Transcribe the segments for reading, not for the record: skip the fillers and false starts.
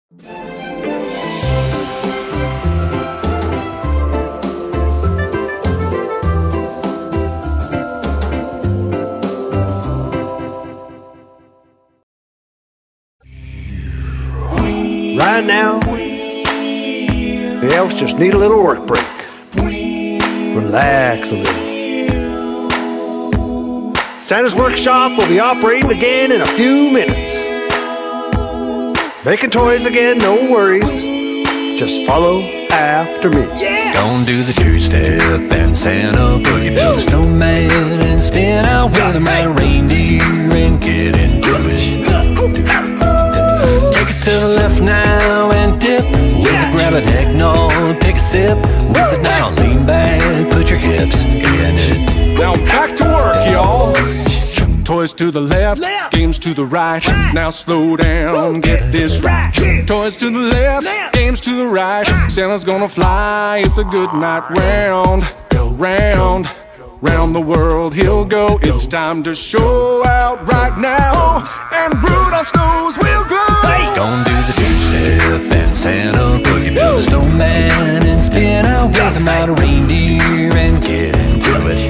Right now, the elves just need a little work break. Relax a little. Santa's workshop will be operating again in a few minutes. Making toys again, no worries. Just follow after me. Yeah! Gonna do the two-step and Santa boogie, build a snowman and spin out with a man reindeer and get into it. Take it to the left now and dip. With a grab an eggnog, take a sip. With it now, lean back, put your hips in it. Now back to work, y'all. Toys to the left, games to the right. Now slow down, get this right. Toys to the left, games to the right. Santa's gonna fly, it's a good night round. Round, round the world he'll go. It's time to show out right now, and Rudolph's nose will glow. Gonna do the two-step and Santa boogie, build a snowman and spin out with a mountain reindeer and get into it.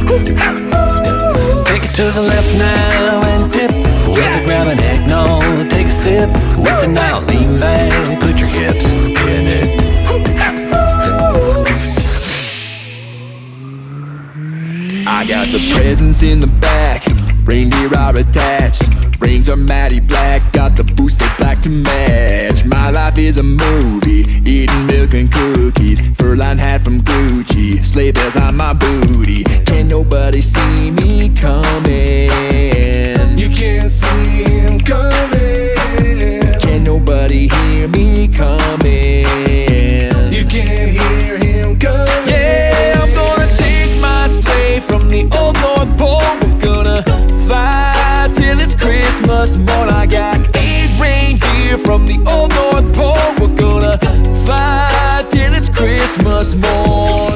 Take it to the left now and dip. With a grab an eggnog, take a sip. With it now, lean back, put your hips in it. I got the presents in the back, reindeer are attached. Rings are matty black, got the booster black to match. My life is a movie, eating milk and cookies. Fur-lined hat from Gucci, sleigh bells on my booty. Can't nobody see me coming. You can't see him coming. Can't nobody hear me coming. You can't hear him coming. Yeah, I'm gonna take my sleigh from the old North Pole. We're gonna fly till it's Christmas morn. I got 8 reindeer from the old North Pole. We're gonna fly till it's Christmas morn.